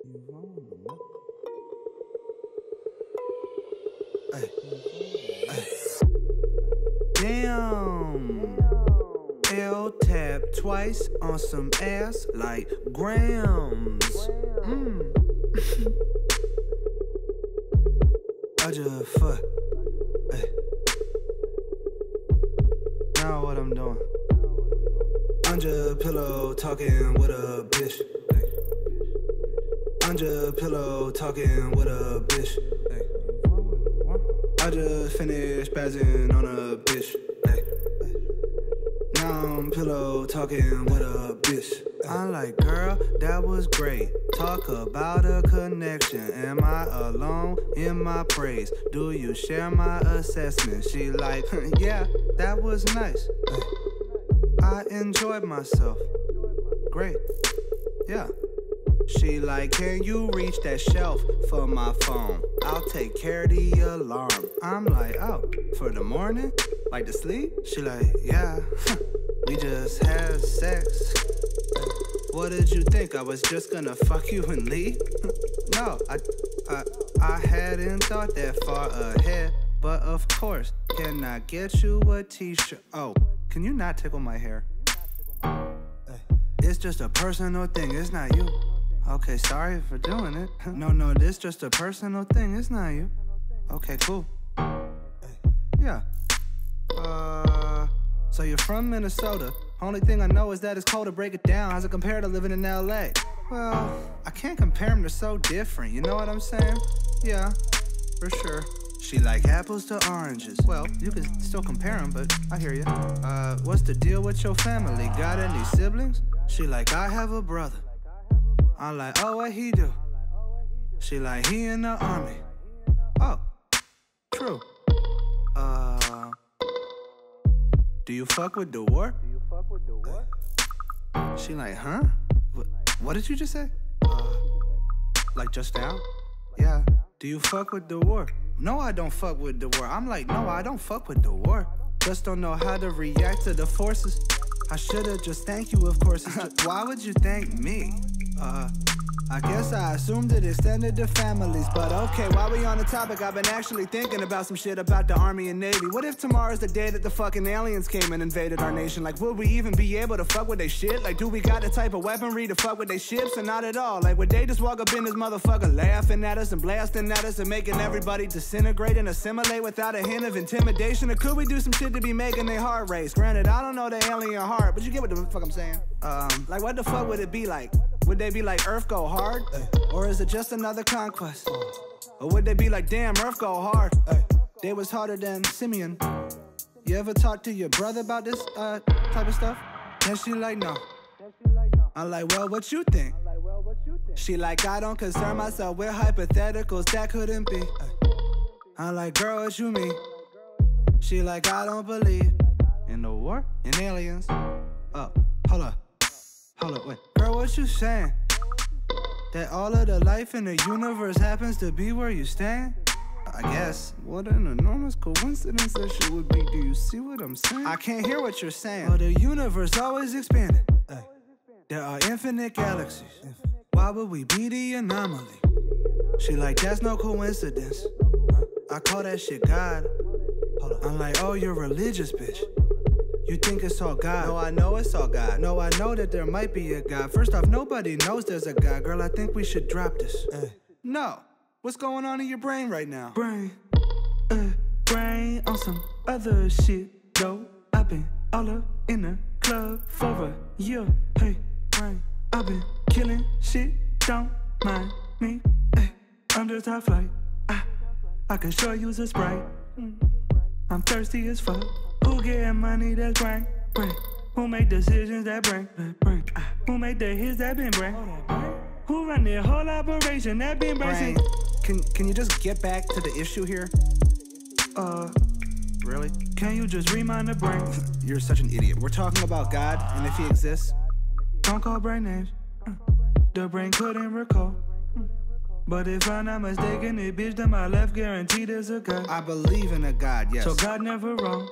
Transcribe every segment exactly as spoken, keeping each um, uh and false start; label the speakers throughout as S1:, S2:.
S1: Ay, ay. Damn. L tap twice on some ass like grams. Mm. I just fuck. Ay. Now what I'm doing? I'm just pillow talking with a bitch. I'm just pillow talking with a bitch. I just finished spazzing on a bitch. Now I'm pillow talking with a bitch. I'm like, girl, that was great. Talk about a connection. Am I alone in my praise? Do you share my assessment? She like, yeah, that was nice. I enjoyed myself. Great. Yeah. She like, can you reach that shelf for my phone? I'll take care of the alarm. I'm like, oh, for the morning? Like to sleep? She like, yeah, we just had sex. What did you think? I was just gonna fuck you and leave? No, I, I, I hadn't thought that far ahead. But of course, can I get you a t-shirt? Oh, can you not tickle my hair? It's just a personal thing, it's not you. Okay, sorry for doing it. No, no, this just a personal thing, it's not you. Okay, cool. Yeah. Uh, so you're from Minnesota. Only thing I know is that it's cold. To break it down, how's it compare to living in L A? Well, I can't compare them, they're so different, you know what I'm saying? Yeah, for sure. She like apples to oranges. Well, you can still compare them, but I hear you. Uh, what's the deal with your family? Got any siblings? She like, I have a brother. I'm like, oh, what he do? She like, he in the army. Oh, true. Uh, do you fuck with the war? Do you fuck with the war? She like, huh? What, what did you just say? Uh, like just now? Yeah. Do you fuck with the war? No, I don't fuck with the war. I'm like, no, I don't fuck with the war. Just don't know how to react to the forces. I should've just thanked you, of course. Just, why would you thank me? Uh, I guess I assumed it extended to families. But okay, while we on the topic, I've been actually thinking about some shit about the Army and Navy. What if tomorrow's the day that the fucking aliens came and invaded our nation? Like, would we even be able to fuck with they shit? Like, do we got the type of weaponry to fuck with they ships? Or not at all? Like, would they just walk up in this motherfucker laughing at us and blasting at us and making everybody disintegrate and assimilate without a hint of intimidation? Or could we do some shit to be making their heart race? Granted, I don't know the alien heart, but you get what the fuck I'm saying. Um, like, what the fuck would it be like? Would they be like, Earth go hard? Ay. Or is it just another conquest? Or would they be like, damn, Earth go hard? Ay. They was harder than Simeon. You ever talk to your brother about this uh, type of stuff? And she like, no. I'm like, well, what you think? She like, I don't concern myself with hypotheticals, that couldn't be. Ay. I'm like, girl, what you mean? She like, I don't believe in the war, in aliens. Oh, hold up. Hold up, wait. Girl, what you saying? That all of the life in the universe happens to be where you stand? I guess. What an enormous coincidence that shit would be. Do you see what I'm saying? I can't hear what you're saying. Well, the universe always expanding. Ay. There are infinite galaxies. Why would we be the anomaly? She like, that's no coincidence. I call that shit God. Hold up. I'm like, oh, you're religious, bitch. You think it's all God? No, I know it's all God. No, I know that there might be a God. First off, nobody knows there's a God. Girl, I think we should drop this. Uh. No. What's going on in your brain right now? Brain. Uh, brain on some other shit, though. I've been all up in the club for a year. Hey, brain. I've been killing shit. Don't mind me. Hey, I'm just high flight. I, I can sure use a Sprite. Mm. I'm thirsty as fuck. Who getting money that's brain, brain? Who make decisions that brain, brain? Who make the hits that been brain? Who run the whole operation that been brain? Can can you just get back to the issue here? Uh, really? Can you just remind the brain? You're such an idiot. We're talking about God, and if he exists, don't call brain names. The brain couldn't recall. But if I'm not mistaken, it bitch to my left, guaranteed there's a God. I believe in a God, yes. So God never wrong.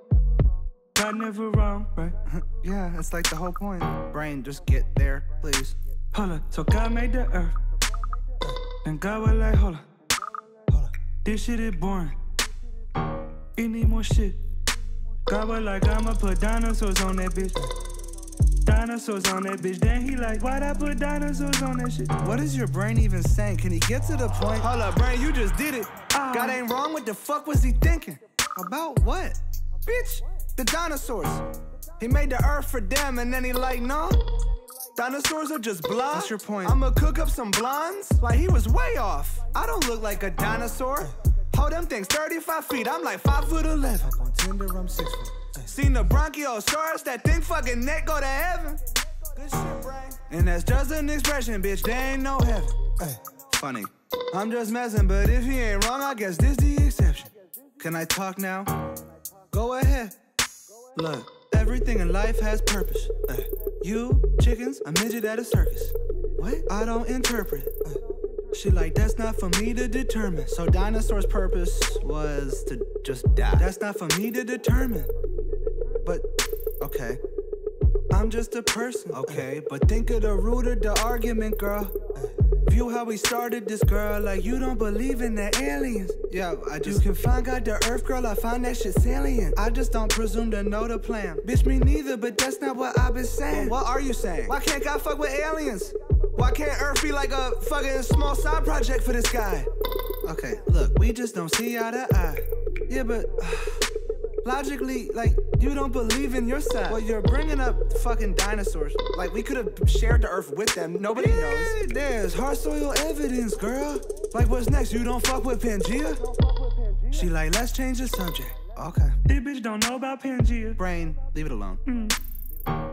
S1: God never wrong, right? Yeah, that's like the whole point. Brain, just get there, please. Hold up, so God made the earth. And God was like, hold on, hold on. This shit is boring. You need more shit. God was like, I'ma put dinosaurs on that bitch. Dinosaurs on that bitch. Then he like, why'd I put dinosaurs on that shit? What is your brain even saying? Can he get to the point? Hold up, brain, you just did it. Uh, God ain't wrong. What the fuck was he thinking? About what? Bitch, the dinosaurs. He made the earth for them and then he like, no. Dinosaurs are just blonde. What's your point? I'ma cook up some blondes? Like he was way off. I don't look like a dinosaur. Hold them things thirty-five feet. I'm like five foot eleven. Up on Tinder, I'm six foot. Seen the Bronchiosaurus, that thing fucking neck go to heaven. Good shit, brain. And that's just an expression, bitch. There ain't no heaven. Ay, funny. I'm just messing, but if he ain't wrong, I guess this the exception. Can I talk now? Go ahead. Look, everything in life has purpose. Ay. You, chickens, a midget at a circus. What? I don't interpret. Ay. She like, that's not for me to determine. So dinosaurs' purpose was to just die. That's not for me to determine. But, okay. I'm just a person, okay? But think of the root of the argument, girl. View how we started this, girl, like you don't believe in the aliens. Yeah, I just... You can find God the earth, girl, I find that shit salient. I just don't presume to know the plan. Bitch, me neither, but that's not what I've been saying. Well, what are you saying? Why can't God fuck with aliens? Why can't Earth be like a fucking small side project for this guy? Okay, look, we just don't see eye to eye. Yeah, but... logically, like, you don't believe in your side. Well, you're bringing up fucking dinosaurs. Like, we could have shared the earth with them. Nobody yeah, knows. There's hard soil evidence, girl. Like, what's next? You don't fuck with Pangea? She like, let's change the subject. Okay. This bitch don't know about Pangea. Brain, leave it alone. Mm. Uh,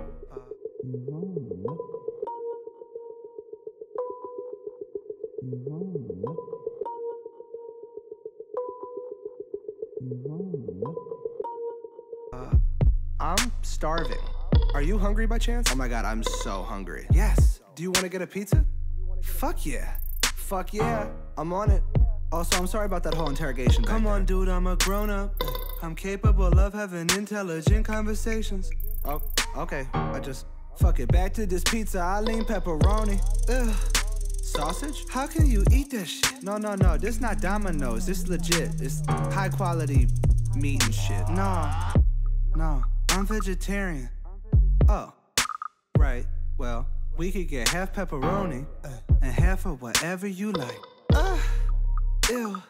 S1: Uh, I'm starving. Are you hungry by chance? Oh my god, I'm so hungry. Yes. Do you want to get a pizza? Fuck yeah. Fuck yeah. I'm on it. Also, I'm sorry about that whole interrogation. Come on, dude, I'm a grown-up. I'm capable of having intelligent conversations. Oh, okay. I just... Fuck it. Back to this pizza. I lean pepperoni. Ugh. Sausage? How can you eat that shit? No, no, no. This not Domino's. This legit. It's high-quality meat and shit. No. No. I'm vegetarian. Oh. Right. Well, we could get half pepperoni and half of whatever you like. Ugh. Ew.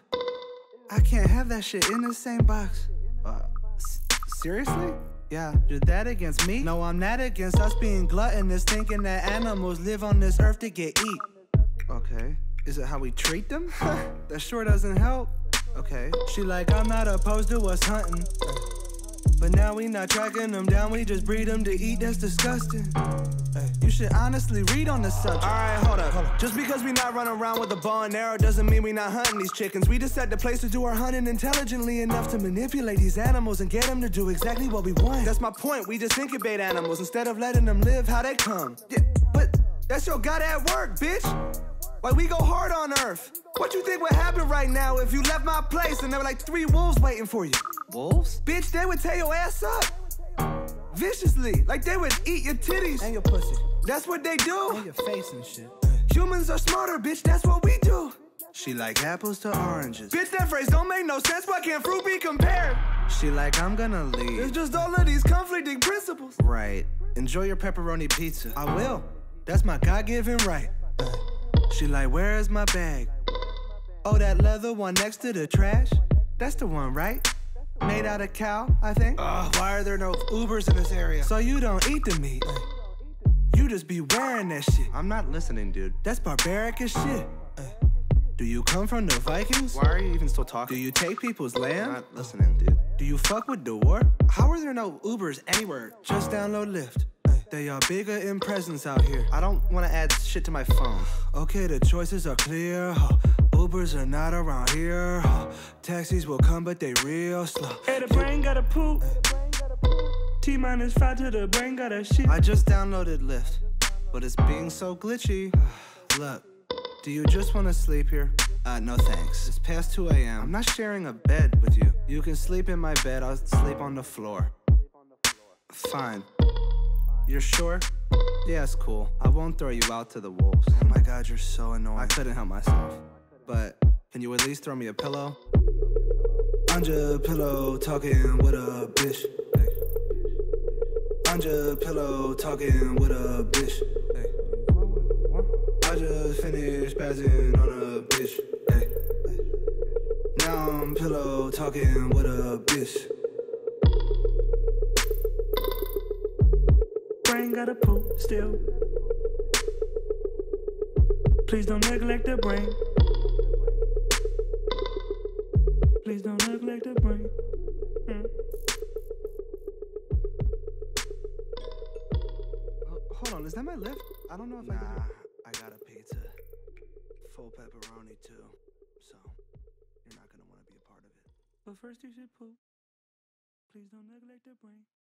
S1: I can't have that shit in the same box. Uh, seriously? Yeah, you're that against me? No, I'm not against us being gluttonous, thinking that animals live on this earth to get eat. Okay. Is it how we treat them? That sure doesn't help. Okay. She like, I'm not opposed to us hunting. But now we not tracking them down, we just breed them to eat, that's disgusting. You should honestly read on the subject. Alright, hold up. hold up. Just because we not running around with a bow and arrow doesn't mean we not hunting these chickens. We just set the place to do our hunting intelligently enough to manipulate these animals and get them to do exactly what we want. That's my point, we just incubate animals instead of letting them live how they come. Yeah, but that's your god at work, bitch. Like, we go hard on Earth. What you think would happen right now if you left my place and there were like three wolves waiting for you? Wolves? Bitch, they would tear your ass up. Viciously. Like, they would eat your titties. And your pussy. That's what they do. And your face and shit. Humans are smarter, bitch. That's what we do. She like apples to oranges. Bitch, that phrase don't make no sense. Why can't fruit be compared? She like, I'm gonna leave. It's just all of these conflicting principles. Right. Enjoy your pepperoni pizza. I will. That's my God-given right. She like, where is my bag? Oh, that leather one next to the trash? That's the one, right? Made out of cow, I think. Ugh, why are there no Ubers in this area? So you don't eat the meat. You just be wearing that shit. I'm not listening, dude. That's barbaric as shit. Do you come from the Vikings? Why are you even still talking? Do you take people's land? I'm not listening, dude. Do you fuck with the war? How are there no Ubers anywhere? Just download Lyft. They are bigger in presence out here. I don't want to add shit to my phone. Okay, the choices are clear. Ubers are not around here. Taxis will come, but they real slow. Hey, the brain got a poop. T minus five to the brain got a shit. I just downloaded Lyft, but it's being so glitchy. Look, do you just want to sleep here? Uh, no thanks. It's past two A M I'm not sharing a bed with you. You can sleep in my bed, I'll sleep on the floor. Fine. You're sure? Yeah, it's cool. I won't throw you out to the wolves. Oh my god, you're so annoying. I couldn't help myself. But can you at least throw me a pillow? Under a pillow, talking with a bitch. Hey. Under a pillow, talking with a bitch. Hey. I just finished passing on a bitch. Hey. Now I'm pillow talking with a bitch. Brain gotta poop still. Please don't neglect the brain. Please don't neglect the brain. Mm. Oh, hold on, is that my lift? I don't know if nah, I Nah, I got a pizza. Full pepperoni too. So, you're not gonna want to be a part of it. But first you should poop. Please don't neglect the brain.